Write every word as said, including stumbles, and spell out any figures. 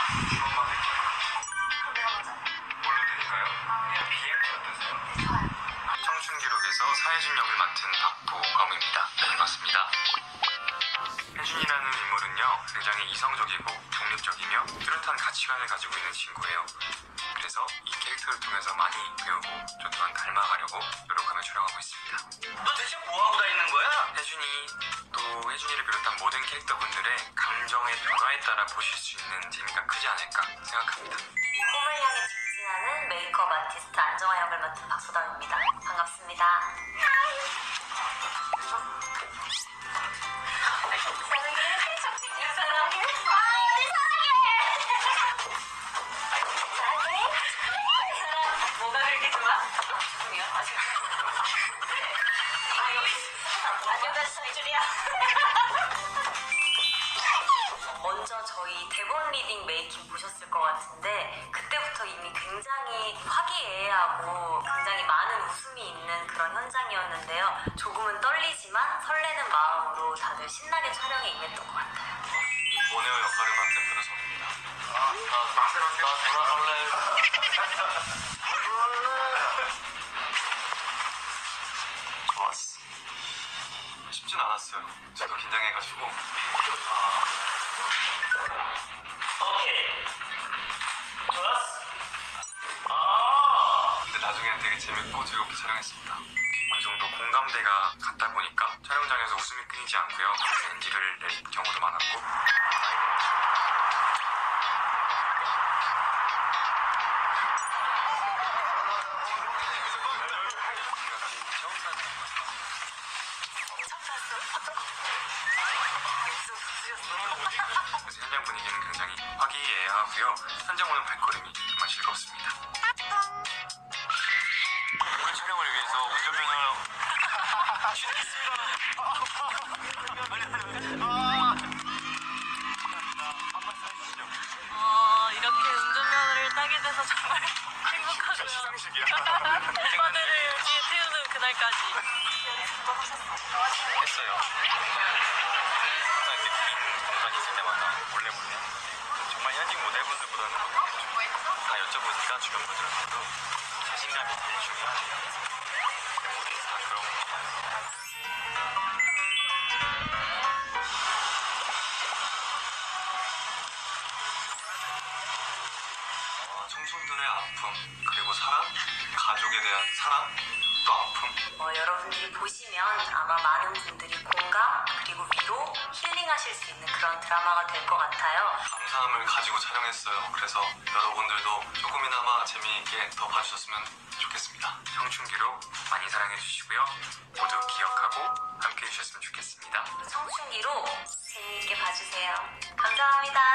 주먹만 할게요. 그럼 내가 먼저 할게. 뭘로 드릴까요? 그냥 비행기 어떠세요? 네, 좋아요. 청춘기록에서 사혜준 역을 맡은 박보검입니다. 반갑습니다. 혜준이라는 인물은요, 굉장히 이성적이고 독립적이며 뚜렷한 가치관을 가지고 있는 친구예요. 그래서 이 캐릭터를 통해서 많이 배우고 저 또한 닮아가려고 노력하며 촬영하고 있습니다. 너 대체 뭐하고 다니는 거야? 혜준이, 또 혜준이를 비롯한 모든 캐릭터분들의 감정의 변화에 따라 보실 수 있는 재미가 크지 않을까 생각합니다. 꿈을 향해 직진하는 메이크업 아티스트 안정화 역을 맡은 박소담입니다. 반갑습니다. 뭐가 그렇게 좋아? 죄송해요. 아직 안녕하세요, 이준이야. 먼저 저희 대본 리딩 메이킹 보셨을 것 같은데 그때부터 이미 굉장히 화기애애하고 굉장히 많은 웃음이 있는 그런 현장이었는데요. 조금은 떨리지만 설레는 마음으로 다들 신나게 촬영에 임했던 것 같아요. 오네오 역할을 맡은 변호성입니다. 아, 나, 마세요. 나 돌아갈래. 좋았어. 쉽진 않았어요. 저도 긴장해가지고. 아. 오케이. 좋았어. 아. 근데 나중에는 되게 재밌고 즐겁게 촬영했습니다. 어느 정도 공감대가 갔다 보니까 촬영장에서 웃음이 끊이지 않고요. 엔지를 낼 경우도 많았고. 그래서 현장 분위기는 굉장히 화기애애하고요. 현장 오는 발걸음이 정말 즐겁습니다. 오늘 촬영을 위해서 운전면허 취득했습니다. 어, 이렇게 운전면허를 따게 돼서 정말 행복하고요. 시상식이야. 오빠들을 뒤에 태우는 그날까지. 했어요. 항상 이렇게 빈 공간 있을 때마다 몰래 몰래 정말 현직 모델분들보다는 다 여쭤보니까 주변 분들한테도 자신감이 제일 중요하대요. 모든 다 그런 거 같아요. 어, 청춘들의 아픔, 그리고 사랑, 가족에 대한 사랑, 또 아픔. 어, 여러분들이 보시면 아마 많은 분들이 공감 그리고 위로 힐링하실 수 있는 그런 드라마가 될 것 같아요. 감사함을 가지고 촬영했어요. 그래서 여러분들도 조금이나마 재미있게 더 봐주셨으면 좋겠습니다. 청춘기록 많이 사랑해주시고요. 모두 기억하고 함께 해주셨으면 좋겠습니다. 청춘기로 재미있게 봐주세요. 감사합니다.